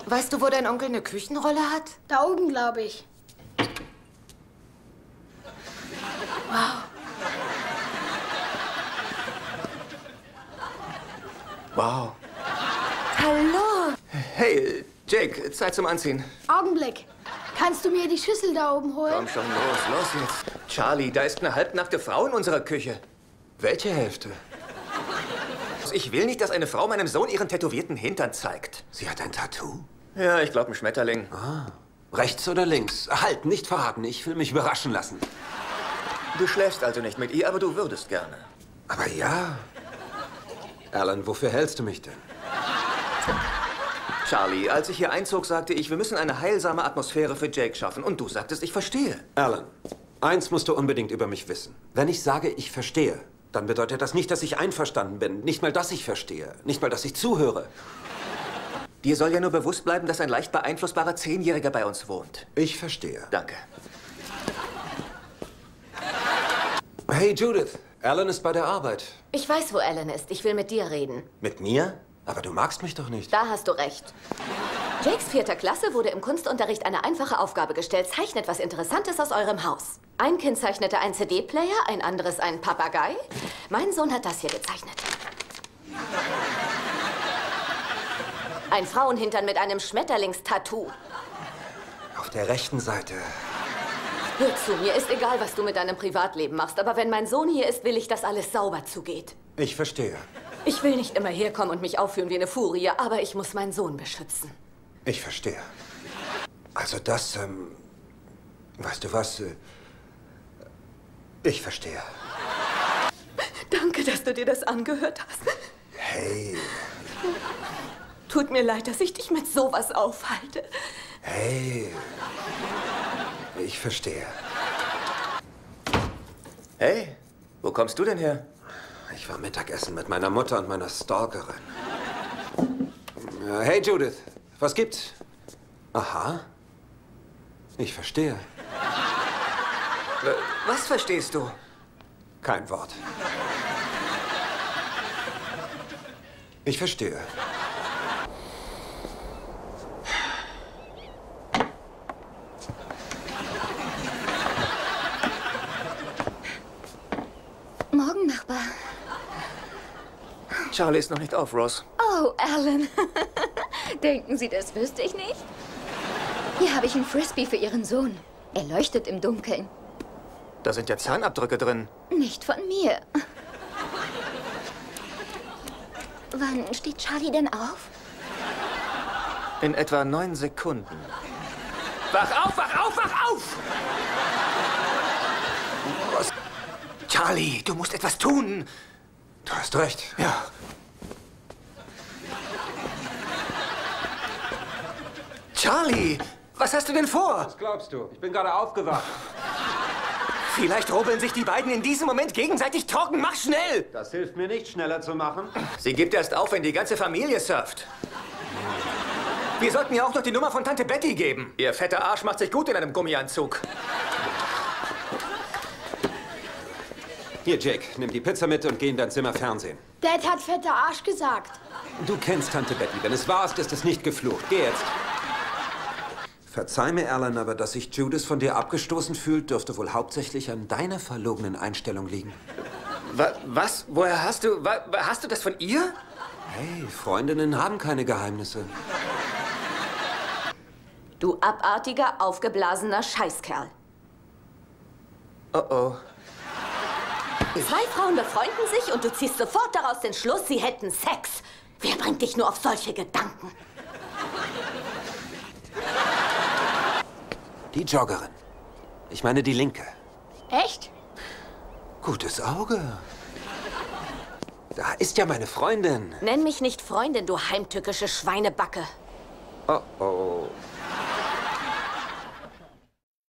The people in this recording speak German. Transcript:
Weißt du, wo dein Onkel eine Küchenrolle hat? Da oben, glaube ich. Wow. Wow. Hallo. Hey, Jake, Zeit zum Anziehen. Augenblick. Kannst du mir die Schüssel da oben holen? Komm schon, los jetzt. Charlie, da ist eine halbnackte Frau in unserer Küche. Welche Hälfte? Ich will nicht, dass eine Frau meinem Sohn ihren tätowierten Hintern zeigt. Sie hat ein Tattoo? Ja, ich glaube, ein Schmetterling. Ah. Rechts oder links? Halt, nicht verraten. Ich will mich überraschen lassen. Du schläfst also nicht mit ihr, aber du würdest gerne. Aber ja. Alan, wofür hältst du mich denn? Charlie, als ich hier einzog, sagte ich, wir müssen eine heilsame Atmosphäre für Jake schaffen. Und du sagtest, ich verstehe. Alan, eins musst du unbedingt über mich wissen. Wenn ich sage, ich verstehe, dann bedeutet das nicht, dass ich einverstanden bin. Nicht mal, dass ich verstehe. Nicht mal, dass ich zuhöre. Dir soll ja nur bewusst bleiben, dass ein leicht beeinflussbarer 10-Jähriger bei uns wohnt. Ich verstehe. Danke. Hey, Judith. Alan ist bei der Arbeit. Ich weiß, wo Alan ist. Ich will mit dir reden. Mit mir? Aber du magst mich doch nicht. Da hast du recht. Jakes 4. Klasse wurde im Kunstunterricht eine einfache Aufgabe gestellt. Zeichnet was Interessantes aus eurem Haus. Ein Kind zeichnete einen CD-Player, ein anderes einen Papagei. Mein Sohn hat das hier gezeichnet. Ein Frauenhintern mit einem Schmetterlingstattoo. Auf der rechten Seite. Hör zu, mir ist egal, was du mit deinem Privatleben machst. Aber wenn mein Sohn hier ist, will ich, dass alles sauber zugeht. Ich verstehe. Ich will nicht immer herkommen und mich aufführen wie eine Furie, aber ich muss meinen Sohn beschützen. Ich verstehe. Also das, weißt du was? Ich verstehe. Danke, dass du dir das angehört hast. Hey. Tut mir leid, dass ich dich mit sowas aufhalte. Hey. Ich verstehe. Hey, wo kommst du denn her? Ich war Mittagessen mit meiner Mutter und meiner Stalkerin. Hey, Judith. Was gibt's? Aha. Ich verstehe. Was verstehst du? Kein Wort. Ich verstehe. Morgen, Nachbar. Charlie ist noch nicht auf, Ross. Oh, Alan. Denken Sie, das wüsste ich nicht? Hier habe ich einen Frisbee für Ihren Sohn. Er leuchtet im Dunkeln. Da sind ja Zahnabdrücke drin. Nicht von mir. Wann steht Charlie denn auf? In etwa 9 Sekunden. Wach auf, wach auf, wach auf! Was? Charlie, du musst etwas tun. Du hast recht. Ja. Charlie, was hast du denn vor? Was glaubst du? Ich bin gerade aufgewacht. Vielleicht rubbeln sich die beiden in diesem Moment gegenseitig trocken. Mach schnell! Das hilft mir nicht, schneller zu machen. Sie gibt erst auf, wenn die ganze Familie surft. Wir sollten ihr auch noch die Nummer von Tante Betty geben. Ihr fetter Arsch macht sich gut in einem Gummianzug. Hier, Jake, nimm die Pizza mit und geh in dein Zimmer Fernsehen. Dad hat fetter Arsch gesagt. Du kennst Tante Betty. Wenn es wahr ist, ist es nicht geflucht. Geh jetzt. Verzeih mir, Alan, aber dass sich Judith von dir abgestoßen fühlt, dürfte wohl hauptsächlich an deiner verlogenen Einstellung liegen. Was? Woher hast du... Hast du das von ihr? Hey, Freundinnen haben keine Geheimnisse. Du abartiger, aufgeblasener Scheißkerl. Oh oh. 2 Frauen befreunden sich und du ziehst sofort daraus den Schluss, sie hätten Sex. Wer bringt dich nur auf solche Gedanken? Die Joggerin. Ich meine die linke. Echt? Gutes Auge. Da ist ja meine Freundin. Nenn mich nicht Freundin, du heimtückische Schweinebacke. Oh oh.